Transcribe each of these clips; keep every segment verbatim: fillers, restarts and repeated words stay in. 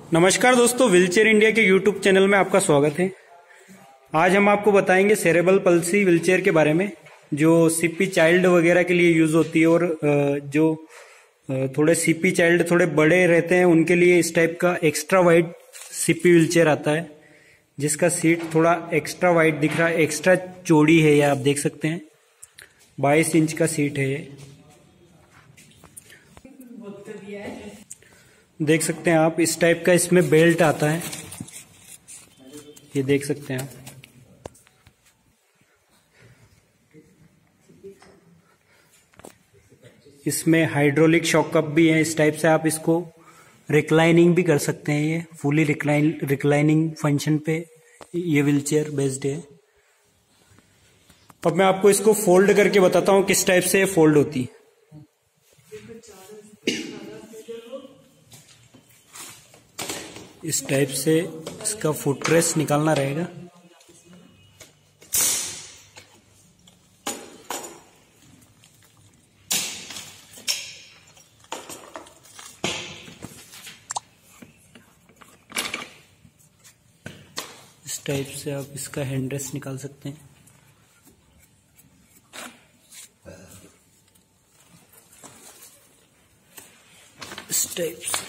नमस्कार दोस्तों, wheelchair India के यूट्यूब चैनल में आपका स्वागत है। आज हम आपको बताएंगे सेरेब्रल पल्सी व्हीलचेयर के बारे में, जो सीपी चाइल्ड वगैरह के लिए यूज होती है और जो थोड़े सीपी चाइल्ड थोड़े बड़े रहते हैं उनके लिए इस टाइप का एक्स्ट्रा वाइड सीपी व्हीलचेयर आता है, जिसका सीट थोड़ा एक्स्ट्रा वाइड दिख रहा है, एक्स्ट्रा चौड़ी है। ये आप देख सकते हैं, बाईस इंच का सीट है ये। देख सकते हैं आप, इस टाइप का इसमें बेल्ट आता है, ये देख सकते हैं आप। इसमें हाइड्रोलिक शॉक कप भी है। इस टाइप से आप इसको रिक्लाइनिंग भी कर सकते हैं। ये फुली रिक्लाइन रिक्लाइनिंग फंक्शन पे ये व्हीलचेयर बेस्ड है। अब मैं आपको इसको फोल्ड करके बताता हूँ किस टाइप से फोल्ड होती है। इस टाइप से इसका फुटरेस्ट निकालना रहेगा। इस टाइप से आप इसका हैंडरेस्ट निकाल सकते हैं। इस टाइप से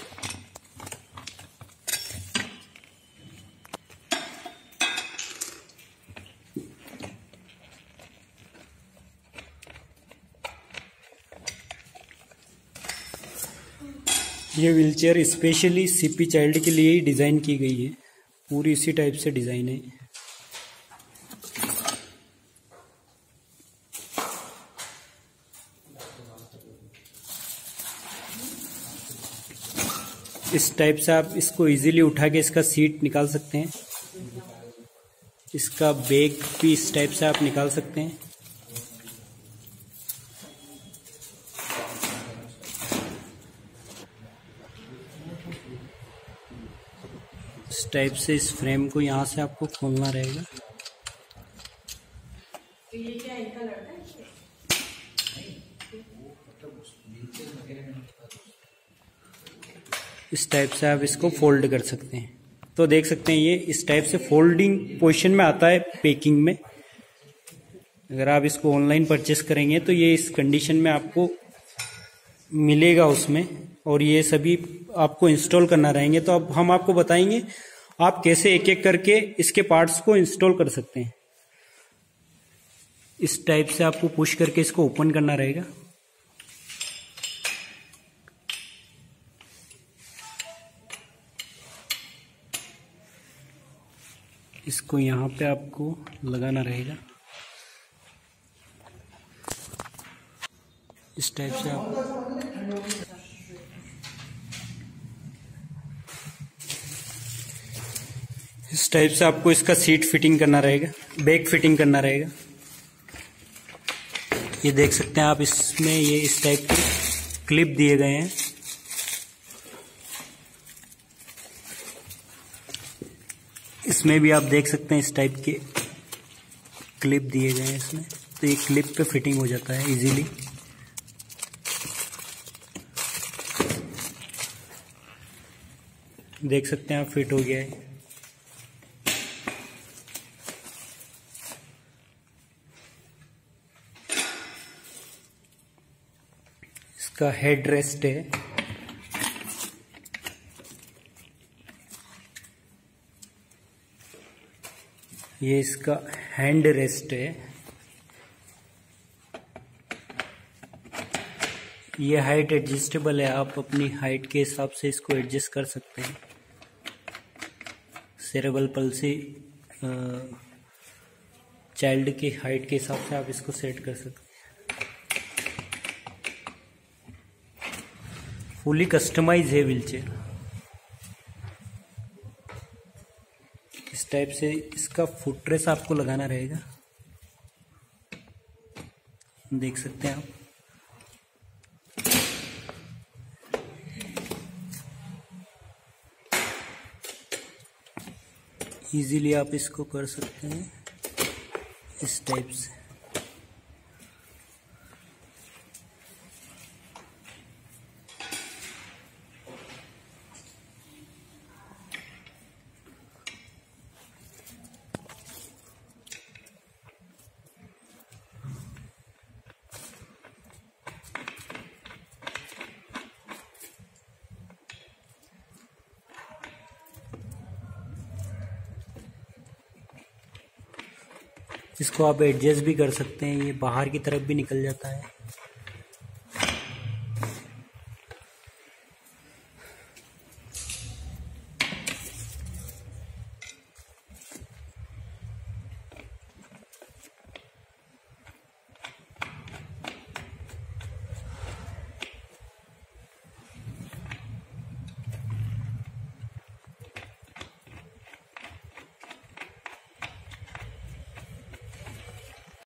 ये व्हीलचेयर स्पेशली सीपी चाइल्ड के लिए ही डिजाइन की गई है। पूरी इसी टाइप से डिजाइन है। इस टाइप से आप इसको इजीली उठा के इसका सीट निकाल सकते हैं। इसका बैग भी इस टाइप से आप निकाल सकते हैं। इस टाइप से इस फ्रेम को यहाँ से आपको खोलना रहेगा। तो ये क्या इनका लड़का है? इस टाइप से आप इसको फोल्ड कर सकते हैं। तो देख सकते हैं ये इस टाइप से फोल्डिंग पोजीशन में आता है पैकिंग में। अगर आप इसको ऑनलाइन परचेस करेंगे तो ये इस कंडीशन में आपको मिलेगा उसमें, और ये सभी आपको इंस्टॉल करना रहेंगे। तो अब हम आपको बताएंगे आप कैसे एक एक करके इसके पार्ट्स को इंस्टॉल कर सकते हैं। इस टाइप से आपको पुश करके इसको ओपन करना रहेगा। इसको यहाँ पे आपको लगाना रहेगा। इस टाइप से आप इस टाइप से आपको इसका सीट फिटिंग करना रहेगा, बैक फिटिंग करना रहेगा। ये देख सकते हैं आप, इसमें ये इस टाइप के क्लिप दिए गए हैं। इसमें भी आप देख सकते हैं इस टाइप के क्लिप दिए गए हैं इसमें। तो ये क्लिप पे फिटिंग हो जाता है इजीली। देख सकते हैं आप, फिट हो गया है। इसका हेड रेस्ट है। ये इसका हैंड रेस्ट है। ये हाइट एडजस्टेबल है, आप अपनी हाइट के हिसाब से इसको एडजस्ट कर सकते हैं। सेरेब्रल पल्सी चाइल्ड की हाइट के हिसाब से आप इसको सेट कर सकते हैं। फुली कस्टमाइज है व्हीलचेयर। इस टाइप से इसका फुटरेस्ट आपको लगाना रहेगा। देख सकते हैं आप। इजीली आप इसको कर सकते हैं इस टाइप से। इसको आप एडजस्ट भी कर सकते हैं, ये बाहर की तरफ भी निकल जाता है।